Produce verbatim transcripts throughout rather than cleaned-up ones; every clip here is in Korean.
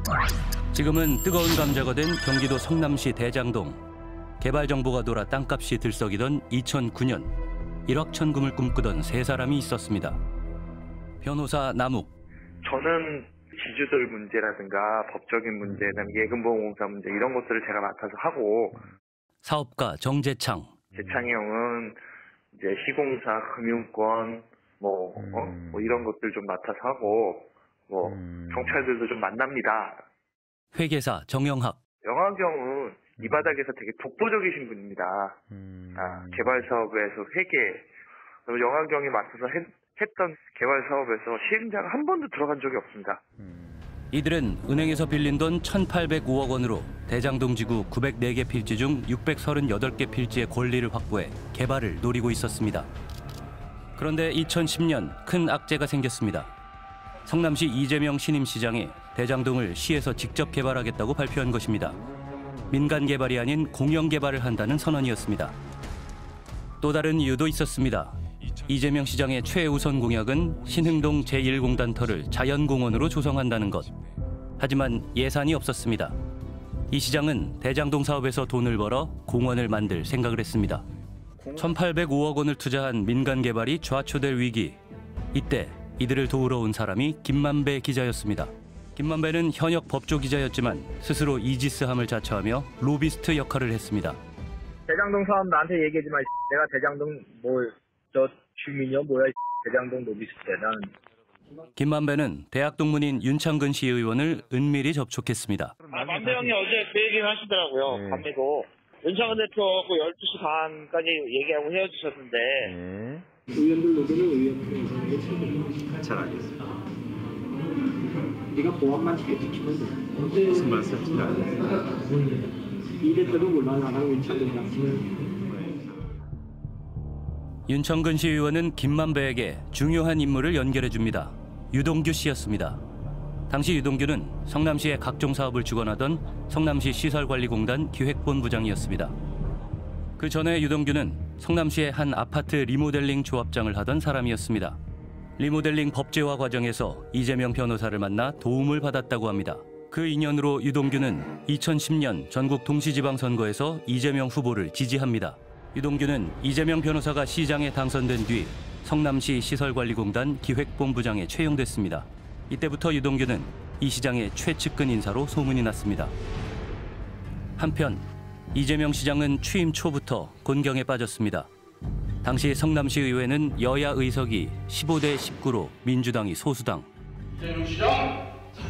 지금은 뜨거운 감자가 된 경기도 성남시 대장동. 개발 정보가 돌아 땅값이 들썩이던 이천구 년 일확천금을 꿈꾸던 세 사람이 있었습니다. 변호사 남욱. 저는 지주들 문제라든가 법적인 문제, 예금보험공사 문제 이런 것들을 제가 맡아서 하고, 사업가 정재창. 재창이 형은 이제 시공사, 금융권 뭐, 음. 어? 뭐 이런 것들 좀 맡아서 하고, 뭐 음. 경찰들도 좀 만납니다. 회계사 정영학. 영학형은 이 바닥에서 되게 독보적이신 분입니다. 음. 아, 개발 사업에서 회계. 영학형이 맡아서 했, 했던 개발 사업에서 시행자가 한 번도 들어간 적이 없습니다. 이들은 은행에서 빌린 돈 천팔백오억 원으로 대장동 지구 구백사 개 필지 중 육백삼십팔 개 필지의 권리를 확보해 개발을 노리고 있었습니다. 그런데 이천십 년 큰 악재가 생겼습니다. 성남시 이재명 신임시장이 대장동을 시에서 직접 개발하겠다고 발표한 것입니다. 민간 개발이 아닌 공영 개발을 한다는 선언이었습니다. 또 다른 이유도 있었습니다. 이재명 시장의 최우선 공약은 신흥동 제일 공단터를 자연공원으로 조성한다는 것. 하지만 예산이 없었습니다. 이 시장은 대장동 사업에서 돈을 벌어 공원을 만들 생각을 했습니다. 천팔백오억 원을 투자한 민간 개발이 좌초될 위기. 이때 이들을 도우러 온 사람이 김만배 기자였습니다. 김만배는 현역 법조기자였지만 스스로 이지스함을 자처하며 로비스트 역할을 했습니다. 대장동 사업 나한테 얘기하지 마. 내가 대장동 뭘 저 주민이요 뭐야. 대장동 로비스트야. 나는. 김만배는 대학 동문인 윤창근 시의원을 은밀히 접촉했습니다. 아, 만배 형이 어제 그 얘기를 하시더라고요. 네. 밤에도. 윤창근 대표하고 열두 시 반까지 얘기하고 헤어지셨는데. 네. 의원들 노조는 의원들 잘 알겠습니다. 네가 보안만 잘 지키면 돼. 무슨 말씀인지 알겠습니다. 이 대표도 물론 안 하고 윤창근이랑. 윤창근 시의원은 김만배에게 중요한 인물을 연결해줍니다. 유동규 씨였습니다. 당시 유동규는 성남시의 각종 사업을 주관하던 성남시 시설관리공단 기획본부장이었습니다. 그 전에 유동규는 성남시의 한 아파트 리모델링 조합장을 하던 사람이었습니다. 리모델링 법제화 과정에서 이재명 변호사를 만나 도움을 받았다고 합니다. 그 인연으로 유동규는 이천십 년 전국 동시지방선거에서 이재명 후보를 지지합니다. 유동규는 이재명 변호사가 시장에 당선된 뒤 성남시 시설관리공단 기획본부장에 채용됐습니다. 이때부터 유동규는 이 시장의 최측근 인사로 소문이 났습니다. 한편 이재명 시장은 취임 초부터 곤경에 빠졌습니다. 당시 성남시 의회는 여야 의석이 십오 대 십구로 민주당이 소수당. 이재명 시장,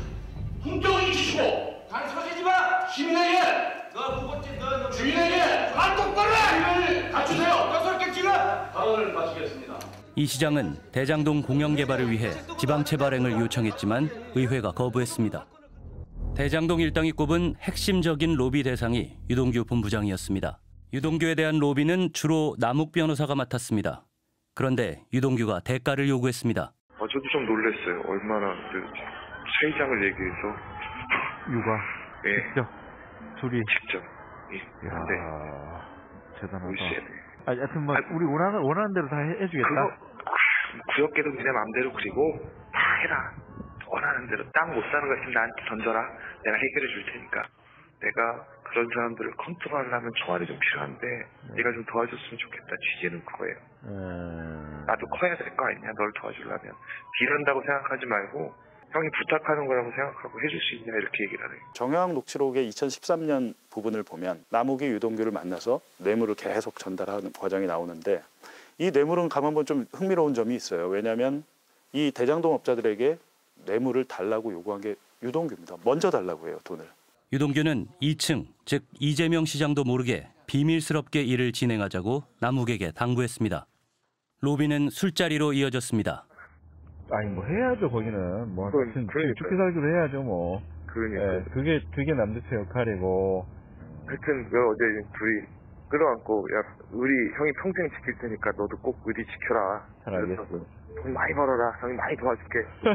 품격을 지키고 단서지지 마! 시민에게! 너 무겁지, 너 주인에게! 말 똑바로 해! 갖추세요! 여섯 개 지금! 발언을 마치겠습니다. 이 시장은 대장동 공영 개발을 위해 지방채 발행을 요청했지만 의회가 거부했습니다. 대장동 일당이 꼽은 핵심적인 로비 대상이 유동규 본부장이었습니다. 유동규에 대한 로비는 주로 남욱 변호사가 맡았습니다. 그런데 유동규가 대가를 요구했습니다. 아, 저도 좀 놀랐어요. 얼마나 그 세이장을 얘기해서 육아 예. 직접 둘이 직접 예. 네. 대단하다. 아, 하여튼 뭐 아, 우리 원하는 원하는 대로 다 해, 해주겠다. 그거 아, 구역계도 니네 맘대로 그리고 다 해라. 원하는 대로 땅 못 사는 거 있으면 나한테 던져라. 내가 해결해 줄 테니까. 내가 그런 사람들을 컨트롤하려면 총알이 좀 필요한데 네. 네가 좀 도와줬으면 좋겠다. 취지는 그거예요. 음... 나도 커야 될 거 아니냐. 널 도와주려면. 딜한다고 생각하지 말고 형이 부탁하는 거라고 생각하고 해줄 수 있냐 이렇게 얘기를 하네요. 정영학 녹취록의 이천십삼 년 부분을 보면 남욱이 유동규를 만나서 뇌물을 계속 전달하는 과정이 나오는데 이 뇌물은 가만 보면 좀 흥미로운 점이 있어요. 왜냐하면 이 대장동 업자들에게 뇌물을 달라고 요구한 게 유동규입니다. 먼저 달라고 해요, 돈을. 유동규는 이 층, 즉 이재명 시장도 모르게 비밀스럽게 일을 진행하자고 남욱에게 당부했습니다. 로비는 술자리로 이어졌습니다. 아니 뭐 해야죠. 거기는 뭐 하여튼 죽기 살기로 해야죠 뭐. 그러니까 예, 그게 그게 남대표 역할이고. 하여튼 그 어제 둘이 끌어안고 야 의리 형이 평생 지킬 테니까 너도 꼭 의리 지켜라. 잘 알겠어. 돈 많이 벌어라. 형이 많이 도와줄게.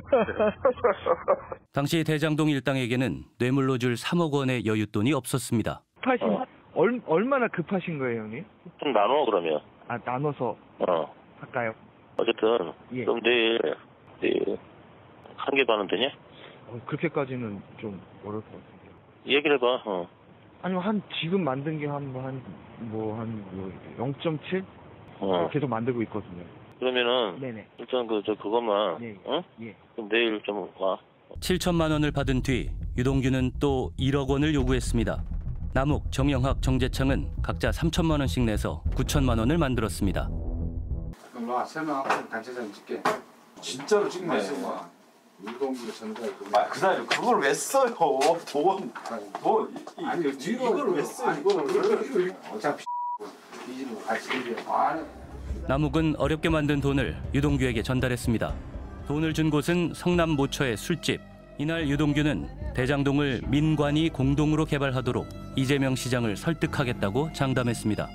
당시 대장동 일당에게는 뇌물로 줄 삼억 원의 여윳돈이 없었습니다. 급하신 어. 얼, 얼마나 급하신 거예요, 형님? 좀 나눠 그러면. 아 나눠서 어. 할까요? 어쨌든 예. 그럼 내일 내일 한 개 반은 되냐? 어, 그렇게까지는 좀 어려울 것 같은데요. 얘기를 해봐. 어. 아니면 한 지금 만든 게 한 한 뭐 한 뭐 영 점 칠 어. 계속 만들고 있거든요. 그러면은 네네. 일단 그 저 그것만 예. 어? 예. 그럼 내일 좀 와. 칠천만 원을 받은 뒤 유동규는 또 일억 원을 요구했습니다. 남욱, 정영학, 정재창은 각자 삼천만 원씩 내서 구천만 원을 만들었습니다. 그럼 와 설명하고 단체장 찍게. 진짜로 찍네. 유동규 전달. 아, 그 사람이 그걸 왜 써요? 돈, 돈, 이, 아니 이, 이걸 왜 써요? 이거를 어차피 뒤지는 거 같이 들려. 남욱은 어렵게 만든 돈을 유동규에게 전달했습니다. 돈을 준 곳은 성남 모처의 술집. 이날 유동규는 대장동을 민관이 공동으로 개발하도록 이재명 시장을 설득하겠다고 장담했습니다.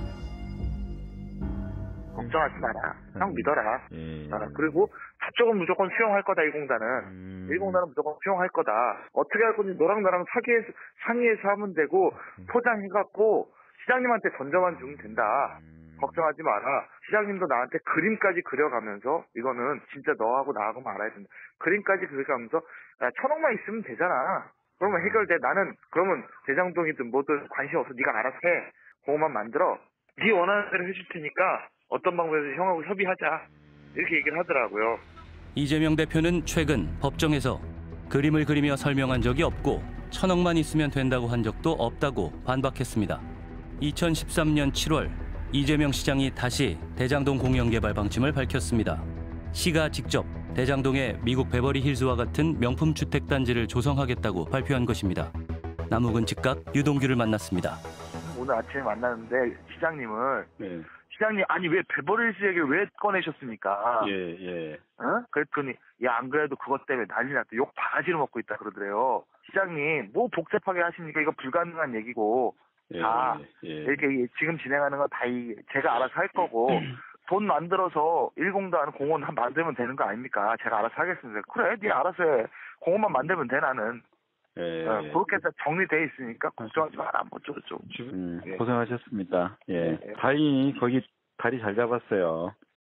걱정하지 마라. 형 믿어라. 예. 아, 그리고 저쪽은 무조건 수용할 거다, 일공단은. 음. 일공단은 무조건 수용할 거다. 어떻게 할 건지 너랑 나랑 사기해서, 상의해서 하면 되고, 포장해갖고, 시장님한테 던져만 주면 된다. 걱정하지 마라. 시장님도 나한테 그림까지 그려가면서, 이거는 진짜 너하고 나하고만 알아야 된다. 그림까지 그려가면서, 야, 천억만 있으면 되잖아. 그러면 해결돼. 나는, 그러면 대장동이든 뭐든 관심 없어. 네가 알아서 해. 그거만 만들어. 네 원하는 대로 해줄 테니까, 어떤 방법에서 형하고 협의하자. 이렇게 얘기를 하더라고요. 이재명 대표는 최근 법정에서 그림을 그리며 설명한 적이 없고 천억만 있으면 된다고 한 적도 없다고 반박했습니다. 이천십삼 년 칠월 이재명 시장이 다시 대장동 공영개발 방침을 밝혔습니다. 시가 직접 대장동에 미국 베버리 힐즈와 같은 명품 주택단지를 조성하겠다고 발표한 것입니다. 남욱은 즉각 유동규를 만났습니다. 오늘 아침에 만났는데 시장님을 네. 시장님 아니 왜 베버리힐즈 얘기를 왜 꺼내셨습니까? 예, 예. 어? 그랬더니 야 안 그래도 그것 때문에 난리 났다. 욕 바가지로 먹고 있다 그러더래요. 시장님 뭐 복잡하게 하십니까? 이거 불가능한 얘기고 예, 다 예. 이렇게 지금 진행하는 건 다 제가 알아서 할 거고 돈 만들어서 일공단 공원 한 만들면 되는 거 아닙니까? 제가 알아서 하겠습니다. 그래 네 알아서 해. 공원만 만들면 돼 나는. 예, 어, 예. 그렇게 다 정리돼 있으니까 걱정하지 마라. 뭐 저쪽. 음, 예. 고생하셨습니다. 예. 예. 다행히 거기 다리 잘 잡았어요.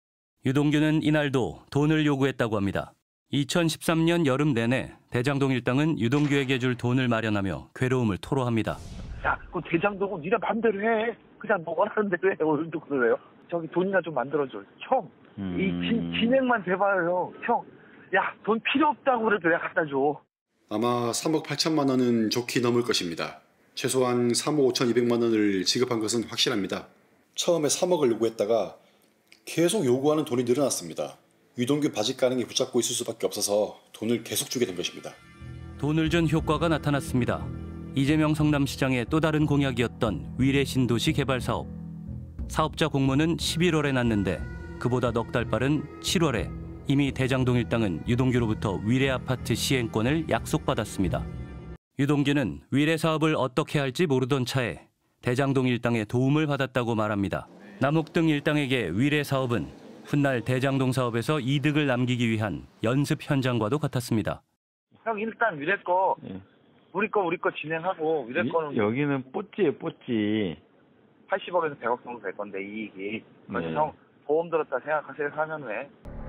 유동규는 이날도 돈을 요구했다고 합니다. 이천십삼 년 여름 내내 대장동 일당은 유동규에게 줄 돈을 마련하며 괴로움을 토로합니다. 야, 그 대장동은 니네 맘대로 해. 그냥 너 원하는 대로 해. 오늘도 그래요. 저기 돈이나 좀 만들어줘. 형, 음. 이 진, 진행만 돼봐요. 형, 야, 돈 필요 없다고 그래도 내가 갖다 줘. 아마 삼억 팔천만 원은 좋게 넘을 것입니다. 최소한 삼억 오천이백만 원을 지급한 것은 확실합니다. 처음에 삼억을 요구했다가 계속 요구하는 돈이 늘어났습니다. 유동규 바지 가능이 붙잡고 있을 수밖에 없어서 돈을 계속 주게 된 것입니다. 돈을 준 효과가 나타났습니다. 이재명 성남시장의 또 다른 공약이었던 위례 신도시 개발 사업. 사업자 공모는 십일월에 났는데 그보다 넉 달 빠른 칠월에 이미 대장동 일당은 유동규로부터 위례 아파트 시행권을 약속받았습니다. 유동규는 위례 사업을 어떻게 할지 모르던 차에 대장동 일당의 도움을 받았다고 말합니다. 남욱 등 일당에게 위례 사업은 훗날 대장동 사업에서 이득을 남기기 위한 연습 현장과도 같았습니다. 형 일단 위례 거, 예. 우리 거 우리 거 진행하고 위례 이- 거는 여기는 뽀찌예요, 뽀찌. 팔십억에서 백억 정도 될 건데 이익이. 그래서 네. 형 보험 들었다 생각하세요. 사 년 후에.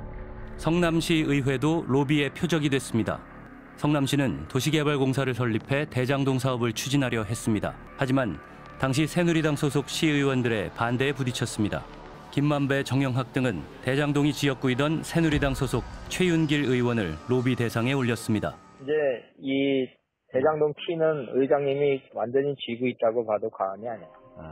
성남시 의회도 로비의 표적이 됐습니다. 성남시는 도시개발공사를 설립해 대장동 사업을 추진하려 했습니다. 하지만 당시 새누리당 소속 시의원들의 반대에 부딪혔습니다. 김만배, 정영학 등은 대장동이 지역구이던 새누리당 소속 최윤길 의원을 로비 대상에 올렸습니다. 이제 이 대장동 키는 의장님이 완전히 쥐고 있다고 봐도 과언이 아니에요.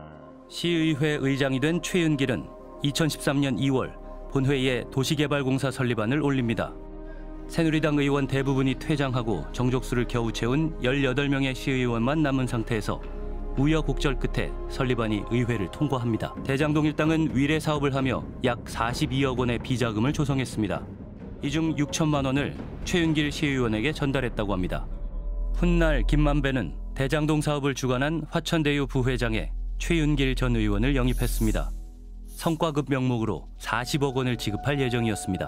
시의회 의장이 된 최윤길은 이천십삼 년 이월 본회의에 도시개발공사 설립안을 올립니다. 새누리당 의원 대부분이 퇴장하고 정족수를 겨우 채운 열여덟 명의 시의원만 남은 상태에서 우여곡절 끝에 설립안이 의회를 통과합니다. 대장동 일당은 위례 사업을 하며 약 사십이억 원의 비자금을 조성했습니다. 이 중 육천만 원을 최윤길 시의원에게 전달했다고 합니다. 훗날 김만배는 대장동 사업을 주관한 화천대유 부회장에 최윤길 전 의원을 영입했습니다. 성과급 명목으로 사십억 원을 지급할 예정이었습니다.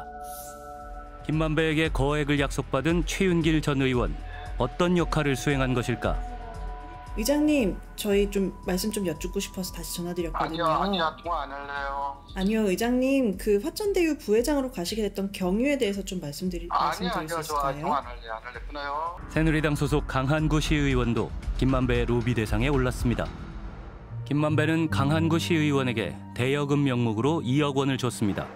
김만배에게 거액을 약속받은 최윤길 전 의원, 어떤 역할을 수행한 것일까? 의장님, 저희 좀 말씀 좀 여쭙고 싶어서 다시 전화드렸거든요. 아니요, 아니야, 통화 안 할래요. 아니요, 의장님, 그 화천대유 부회장으로 가시게 됐던 경유에 대해서 좀 말씀드릴 말씀 아니요, 드릴 수 아니요, 저 있을까요? 통화 안 할래, 안 할래, 끊어요. 새누리당 소속 강한구 시의원도 김만배의 로비 대상에 올랐습니다. 김만배는 강한구 시의원에게 대여금 명목으로 이억 원을 줬습니다.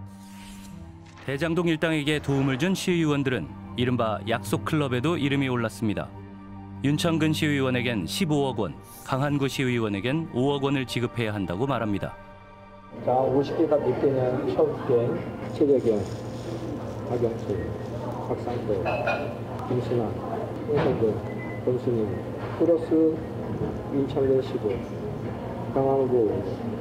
대장동 일당에게 도움을 준 시의원들은 이른바 약속클럽에도 이름이 올랐습니다. 윤창근 시의원에겐 십오억 원, 강한구 시의원에겐 오억 원을 지급해야 한다고 말합니다. 자, 오십 개가 몇 개냐? 최욱경, 최재경, 박영철, 박상도, 김신아, 홍석근, 권순임, 플러스 윤창근 십오, 강한구.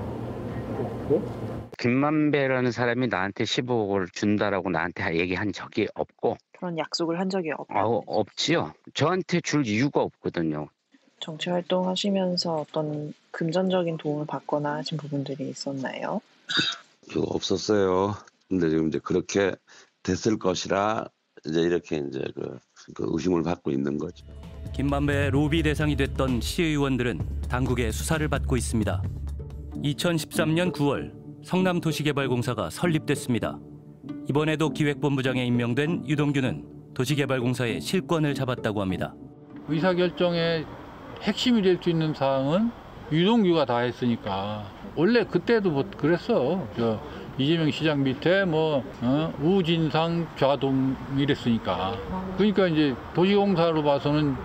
네? 김만배라는 사람이 나한테 십오억을 준다라고 나한테 얘기한 적이 없고 그런 약속을 한 적이 없고 어, 없지요. 저한테 줄 이유가 없거든요. 정치활동 하시면서 어떤 금전적인 도움을 받거나 하신 부분들이 있었나요? 그거 없었어요. 근데 지금 이제 그렇게 됐을 것이라 이제 이렇게 이제 그, 그 의심을 받고 있는 거죠. 김만배의 로비 대상이 됐던 시의원들은 당국의 수사를 받고 있습니다. 이천십삼년 구월 성남도시개발공사가 설립됐습니다. 이번에도 기획본부장에 임명된 유동규는 도시개발공사의 실권을 잡았다고 합니다. 의사결정의 핵심이 될 수 있는 사항은 유동규가 다 했으니까 원래 그때도 뭐 그랬어. 저 이재명 시장 밑에 뭐 어? 우진상 좌동 이랬으니까. 그러니까 이제 도시공사로 봐서는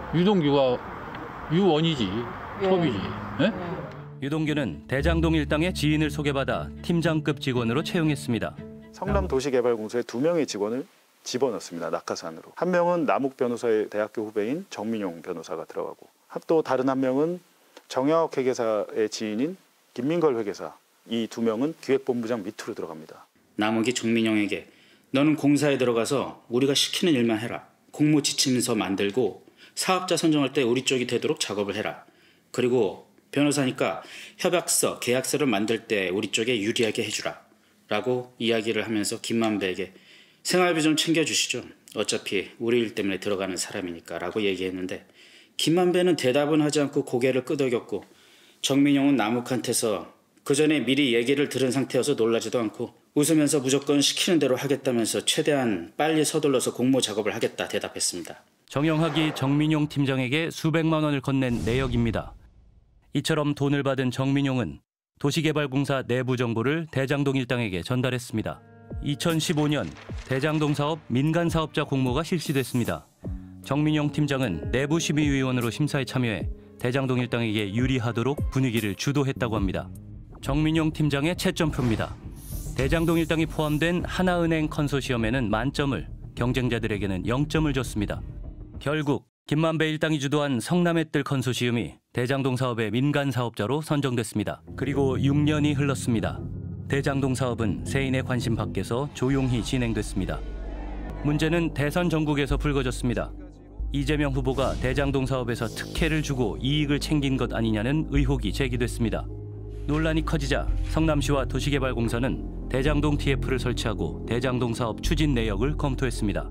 유동규가 유원이지, 톱이지. 예? 유동규는 대장동 일당의 지인을 소개받아 팀장급 직원으로 채용했습니다. 성남도시개발공사에 두 명의 직원을 집어넣습니다. 낙하산으로. 한 명은 남욱 변호사의 대학교 후배인 정민용 변호사가 들어가고 또 다른 한 명은 정영학 회계사의 지인인 김민걸 회계사. 이 두 명은 기획본부장 밑으로 들어갑니다. 남욱이 정민용에게 너는 공사에 들어가서 우리가 시키는 일만 해라. 공모 지침서 만들고 사업자 선정할 때 우리 쪽이 되도록 작업을 해라. 그리고 변호사니까 협약서, 계약서를 만들 때 우리 쪽에 유리하게 해주라. 라고 이야기를 하면서 김만배에게 생활비 좀 챙겨주시죠. 어차피 우리 일 때문에 들어가는 사람이니까 라고 얘기했는데 김만배는 대답은 하지 않고 고개를 끄덕였고 정민용은 남욱한테서 그 전에 미리 얘기를 들은 상태여서 놀라지도 않고 웃으면서 무조건 시키는 대로 하겠다면서 최대한 빨리 서둘러서 공모 작업을 하겠다 대답했습니다. 정영학이 정민용 팀장에게 수백만 원을 건넨 내역입니다. 이처럼 돈을 받은 정민용은 도시개발공사 내부 정보를 대장동 일당에게 전달했습니다. 이천십오년 대장동 사업 민간 사업자 공모가 실시됐습니다. 정민용 팀장은 내부 심의위원으로 심사에 참여해 대장동 일당에게 유리하도록 분위기를 주도했다고 합니다. 정민용 팀장의 채점표입니다. 대장동 일당이 포함된 하나은행 컨소시엄에는 만점을, 경쟁자들에게는 영점을 줬습니다. 결국 김만배 일당이 주도한 성남의뜰 컨소시엄이 대장동 사업의 민간 사업자로 선정됐습니다. 그리고 육 년이 흘렀습니다. 대장동 사업은 세인의 관심 밖에서 조용히 진행됐습니다. 문제는 대선 전국에서 불거졌습니다. 이재명 후보가 대장동 사업에서 특혜를 주고 이익을 챙긴 것 아니냐는 의혹이 제기됐습니다. 논란이 커지자 성남시와 도시개발공사는 대장동 티에프를 설치하고 대장동 사업 추진 내역을 검토했습니다.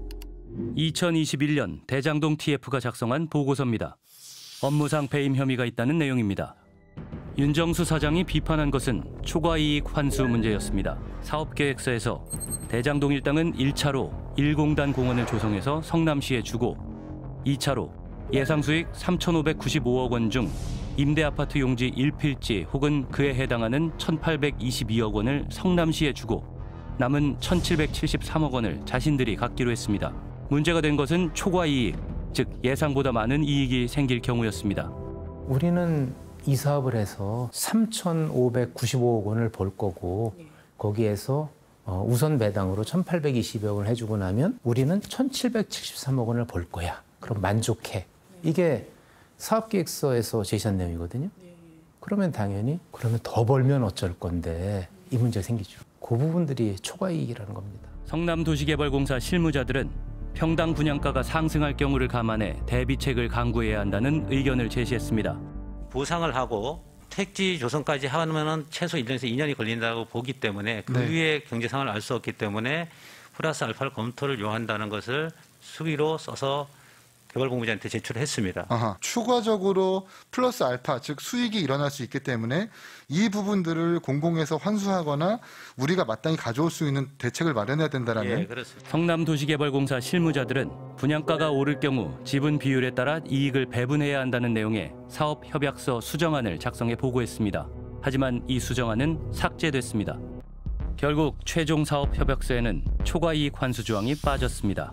이천이십일년 대장동 티에프가 작성한 보고서입니다. 업무상 배임 혐의가 있다는 내용입니다. 윤정수 사장이 비판한 것은 초과이익 환수 문제였습니다. 사업계획서에서 대장동 일당은 일 차로 일공단 공원을 조성해서 성남시에 주고 이 차로 예상수익 삼천오백구십오억 원 중 임대아파트 용지 일 필지 혹은 그에 해당하는 천팔백이십이억 원을 성남시에 주고 남은 천칠백칠십삼억 원을 자신들이 갖기로 했습니다. 문제가 된 것은 초과이익, 즉 예상보다 많은 이익이 생길 경우였습니다. 우리는 이 사업을 해서 삼천오백구십오억 원을 벌 거고 거기에서 우선 배당으로 천팔백이십억 원을 해주고 나면 우리는 천칠백칠십삼억 원을 벌 거야. 그럼 만족해. 이게 사업계획서에서 제시한 내용이거든요. 그러면 당연히 그러면 더 벌면 어쩔 건데 이 문제가 생기죠. 그 부분들이 초과이익이라는 겁니다. 성남도시개발공사 실무자들은 평당 분양가가 상승할 경우를 감안해 대비책을 강구해야 한다는 의견을 제시했습니다. 보상을 하고 택지 조성까지 하면은 최소 일 년에서 이 년이 걸린다고 보기 때문에 그 네. 위에 경제 상황을 알 수 없기 때문에 플러스 알파를 검토를 요한다는 것을 수기로 써서 개발공모자한테 제출했습니다. 아하, 추가적으로 플러스 알파, 즉 수익이 일어날 수 있기 때문에 이 부분들을 공공에서 환수하거나 우리가 마땅히 가져올 수 있는 대책을 마련해야 된다라는. 예, 그렇습니다. 성남도시개발공사 실무자들은 분양가가 오를 경우 지분 비율에 따라 이익을 배분해야 한다는 내용의 사업협약서 수정안을 작성해 보고했습니다. 하지만 이 수정안은 삭제됐습니다. 결국 최종 사업협약서에는 초과이익 환수 조항이 빠졌습니다.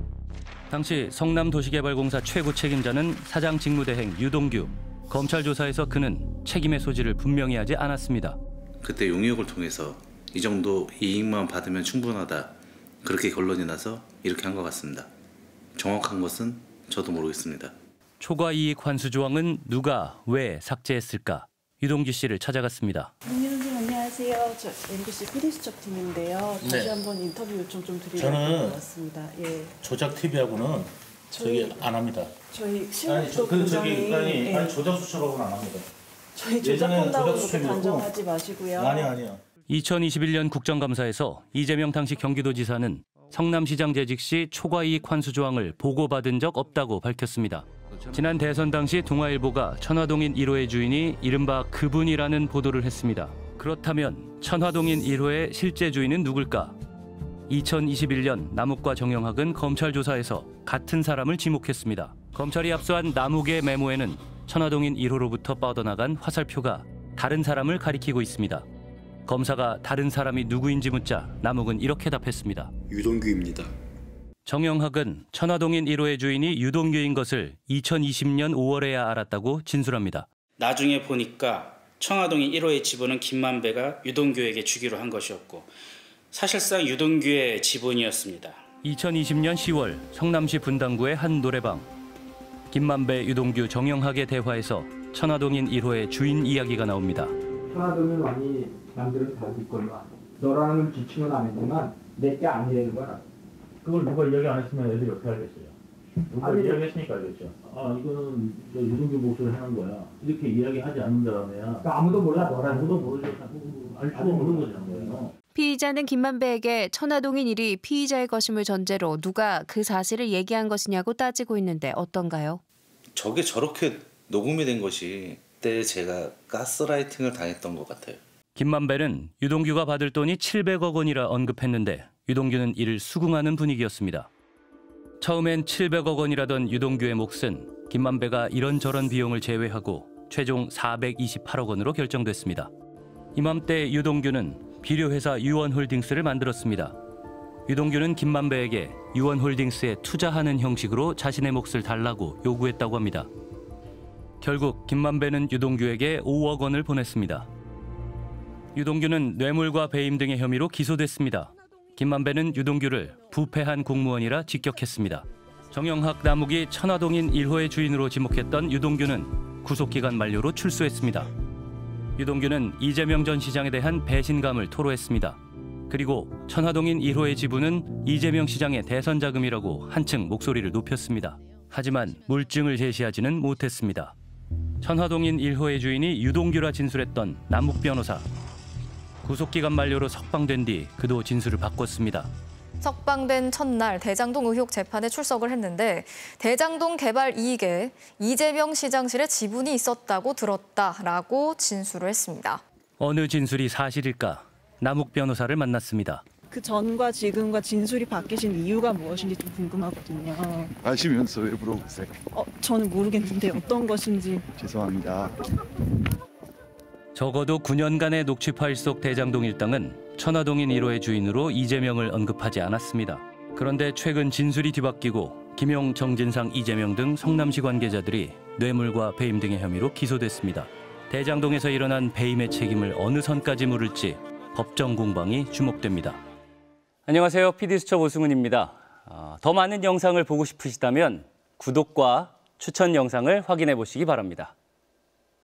당시 성남도시개발공사 최고 책임자는 사장 직무대행 유동규. 검찰 조사에서 그는 책임의 소지를 분명히 하지 않았습니다. 그때 용역을 통해서 이 정도 이익만 받으면 충분하다. 그렇게 결론이 나서 이렇게 한 것 같습니다. 정확한 것은 저도 모르겠습니다. 초과이익 환수 조항은 누가 왜 삭제했을까? 유동규 씨를 찾아갔습니다. 선생님 안녕하세요. 저 엠비씨 피디수첩 팀인데요. 다시 네. 한번 인터뷰 요청 좀 드리려고 저는 나왔습니다. 예. 조작 티비하고는 저희, 저기 안 합니다. 저희 아니, 저, 실무도 그, 굉장히 저기, 아니, 예. 아니 조작 수첩하고는 안 합니다. 저희 조작한다고 그렇게 단정하지 마시고요. 아니 아니요. 이천이십일 년 국정감사에서 이재명 당시 경기도지사는 성남시장 재직 시 초과이익 환수 조항을 보고받은 적 없다고 밝혔습니다. 지난 대선 당시 동아일보가 천화동인 일 호의 주인이 이른바 그분이라는 보도를 했습니다. 그렇다면 천화동인 일 호의 실제 주인은 누굴까? 이천이십일 년 남욱과 정영학은 검찰 조사에서 같은 사람을 지목했습니다. 검찰이 압수한 남욱의 메모에는 천화동인 일 호로부터 뻗어나간 화살표가 다른 사람을 가리키고 있습니다. 검사가 다른 사람이 누구인지 묻자 남욱은 이렇게 답했습니다. 유동규입니다. 정영학은 천화동인 일 호의 주인이 유동규인 것을 이천이십 년 오월에야 알았다고 진술합니다. 나중에 보니까 청화동인 일 호의 지분은 김만배가 유동규에게 주기로 한 것이었고 사실상 유동규의 지분이었습니다. 이천이십 년 시월 성남시 분당구의 한 노래방. 김만배, 유동규, 정영학의 대화에서 천화동인 일 호의 주인 이야기가 나옵니다. 천화동인 왕이 남들은 다 네 걸로 너라는 지칭은 안 했지만 내게 아니라는 거야. 그걸 누가 이야기 안 했으면 애들이 어떻게 알겠어요? 누가 아니, 이야기했으니까 알겠죠. 아 이거는 유동규 목소리 하는 거야. 이렇게 이야기하지 않는 다음에야. 그러니까 아무도 몰라 너라는 아무도 모르죠. 알 수가 없는 거잖아요. 피의자는 김만배에게 천화동인 일이 피의자의 것임을 전제로 누가 그 사실을 얘기한 것이냐고 따지고 있는데 어떤가요? 저게 저렇게 녹음이 된 것이 그때 제가 가스라이팅을 당했던 것 같아요. 김만배는 유동규가 받을 돈이 칠백억 원이라 언급했는데 유동규는 이를 수긍하는 분위기였습니다. 처음엔 칠백억 원이라던 유동규의 몫은 김만배가 이런저런 비용을 제외하고 최종 사백이십팔억 원으로 결정됐습니다. 이맘때 유동규는 비료회사 유원홀딩스를 만들었습니다. 유동규는 김만배에게 유원홀딩스에 투자하는 형식으로 자신의 몫을 달라고 요구했다고 합니다. 결국 김만배는 유동규에게 오억 원을 보냈습니다. 유동규는 뇌물과 배임 등의 혐의로 기소됐습니다. 김만배는 유동규를 부패한 공무원이라 직격했습니다. 정영학, 남욱이 천화동인 일 호의 주인으로 지목했던 유동규는 구속기간 만료로 출소했습니다. 유동규는 이재명 전 시장에 대한 배신감을 토로했습니다. 그리고 천화동인 일 호의 지분은 이재명 시장의 대선 자금이라고 한층 목소리를 높였습니다. 하지만 물증을 제시하지는 못했습니다. 천화동인 일 호의 주인이 유동규라 진술했던 남욱 변호사. 구속기간 만료로 석방된 뒤 그도 진술을 바꿨습니다. 석방된 첫날 대장동 의혹 재판에 출석을 했는데 대장동 개발 이익에 이재명 시장실에 지분이 있었다고 들었다라고 진술을 했습니다. 어느 진술이 사실일까? 남욱 변호사를 만났습니다. 그 전과 지금과 진술이 바뀌신 이유가 무엇인지 좀 궁금하거든요. 아시면서 왜 물어보세요? 어, 저는 모르겠는데 어떤 것인지. 죄송합니다. 적어도 구 년간의 녹취 파일 속 대장동 일당은 천화동인 일 호의 주인으로 이재명을 언급하지 않았습니다. 그런데 최근 진술이 뒤바뀌고 김용, 정진상, 이재명 등 성남시 관계자들이 뇌물과 배임 등의 혐의로 기소됐습니다. 대장동에서 일어난 배임의 책임을 어느 선까지 물을지 법정 공방이 주목됩니다. 안녕하세요. 피디수첩 오승훈입니다. 어, 더 많은 영상을 보고 싶으시다면 구독과 추천 영상을 확인해 보시기 바랍니다.